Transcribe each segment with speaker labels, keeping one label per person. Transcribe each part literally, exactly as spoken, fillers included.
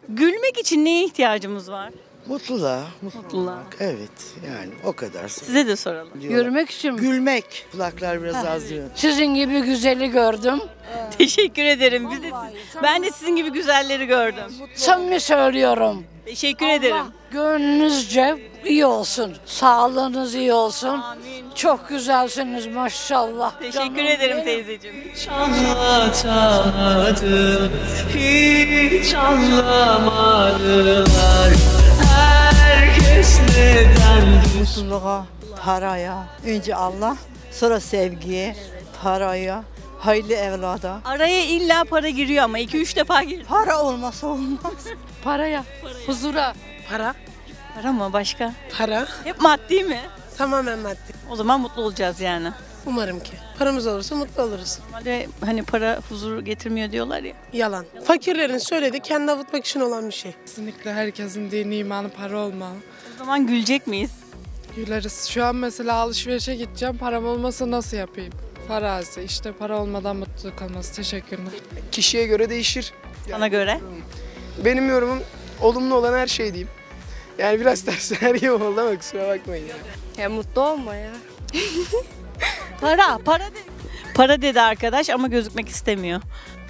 Speaker 1: Gülmek için neye ihtiyacımız var?
Speaker 2: Mutluluğa,
Speaker 1: Mutluluğa.
Speaker 2: mutluluğa. Evet, yani o kadar.
Speaker 1: Size de soralım.
Speaker 2: Diyorlar.
Speaker 3: Yürümek için mi?
Speaker 2: Gülmek. Kulaklar biraz az diyor.
Speaker 3: Sizin gibi güzeli gördüm.
Speaker 1: Teşekkür ederim. Biz de, ben de sizin gibi güzelleri gördüm.
Speaker 3: Samimi söylüyorum.
Speaker 1: Teşekkür ederim.
Speaker 3: Gönlünüzce iyi olsun. Sağlığınız iyi olsun.
Speaker 1: Amin.
Speaker 3: Çok güzelsiniz maşallah.
Speaker 1: Teşekkür
Speaker 3: Canım
Speaker 1: ederim
Speaker 3: benim.
Speaker 1: teyzeciğim.
Speaker 4: Hiç anlatamadım, hiç anlamadılar. Herkes neden
Speaker 5: Mutluluğa, paraya, önce Allah, sonra sevgiye, paraya, hayırlı evlada.
Speaker 1: Araya illa para giriyor ama iki üç defa girdi.
Speaker 5: Para olmasa olmaz.
Speaker 6: Paraya, huzura.
Speaker 7: Para,
Speaker 1: Para mı başka?
Speaker 7: para
Speaker 1: Hep maddi mi?
Speaker 7: tamamen maddi.
Speaker 1: O zaman mutlu olacağız yani.
Speaker 7: Umarım ki. Paramız olursa mutlu oluruz.
Speaker 1: Normalde hani para huzur getirmiyor diyorlar ya.
Speaker 7: Yalan. Fakirlerin söylediği kendi avutmak için olan bir şey.
Speaker 6: Kesinlikle herkesin dini imanı para olmalı.
Speaker 1: O zaman gülecek miyiz?
Speaker 6: Güleriz. Şu an mesela alışverişe gideceğim. Param olmasa nasıl yapayım? Farazi. İşte para olmadan mutluluk olması. Teşekkürler.
Speaker 8: Kişiye göre değişir.
Speaker 1: Sana göre?
Speaker 8: Benim yorumum olumlu olan her şey diyeyim. Yani biraz ters her gibi oldu ama kusura bakmayın yani.
Speaker 6: Ya mutlu olma ya.
Speaker 1: Para, para dedi. Para dedi arkadaş ama gözükmek istemiyor.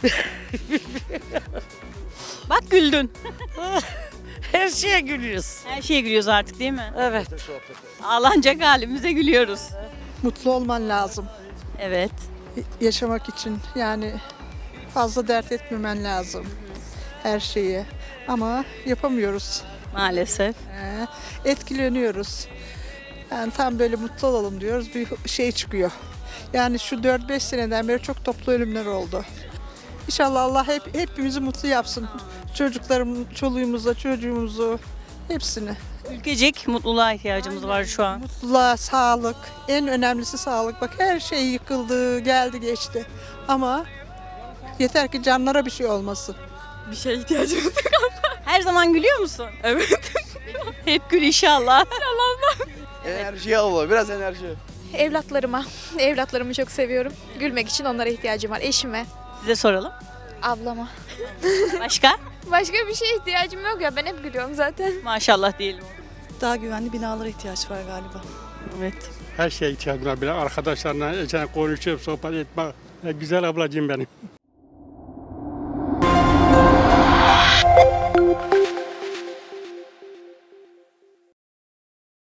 Speaker 1: Bak güldün.
Speaker 3: Her şeye gülüyoruz.
Speaker 1: Her şeye gülüyoruz artık değil mi?
Speaker 3: Evet.
Speaker 1: Ağlanacak halimize gülüyoruz.
Speaker 9: Mutlu olman lazım
Speaker 1: Evet.
Speaker 9: yaşamak için. Yani fazla dert etmemen lazım her şeyi. Ama yapamıyoruz.
Speaker 1: Maalesef.
Speaker 9: Ee, etkileniyoruz. Yani tam böyle mutlu olalım diyoruz. Bir şey çıkıyor. Yani şu dört beş seneden beri çok toplu ölümler oldu. İnşallah Allah hep hepimizi mutlu yapsın. Çocuklarım, çoluğumuza, çocuğumuzu, hepsini.
Speaker 1: Ülkecek mutluluğa ihtiyacımız var şu an.
Speaker 9: Mutluluğa, sağlık. En önemlisi sağlık. Bak her şey yıkıldı, geldi geçti. Ama yeter ki canlara bir şey olmasın.
Speaker 6: Bir şeye ihtiyacımız yok.
Speaker 1: Her zaman gülüyor musun?
Speaker 6: Evet.
Speaker 1: Hep gül inşallah.
Speaker 8: Enerji abla, biraz enerji.
Speaker 10: Evlatlarıma, evlatlarımı çok seviyorum. Gülmek için onlara ihtiyacım var. Eşime,
Speaker 1: Size soralım.
Speaker 10: ablama.
Speaker 1: Başka?
Speaker 10: Başka bir şeye ihtiyacım yok ya. Ben hep gülüyorum zaten.
Speaker 1: Maşallah diyelim.
Speaker 5: Daha güvenli binalara ihtiyaç var galiba.
Speaker 1: Evet.
Speaker 11: Her şeye ihtiyacım var. Bir arkadaşlarla konuşup sohbet etmek. Güzel ablacığım benim.